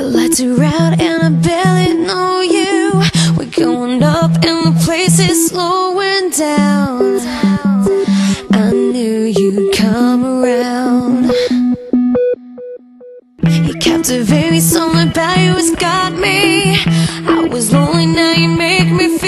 lights are out and I barely know you. We're going up and the place is slowing down. I knew you'd come around. You captivate me, something about you has got me. I was lonely, now you make me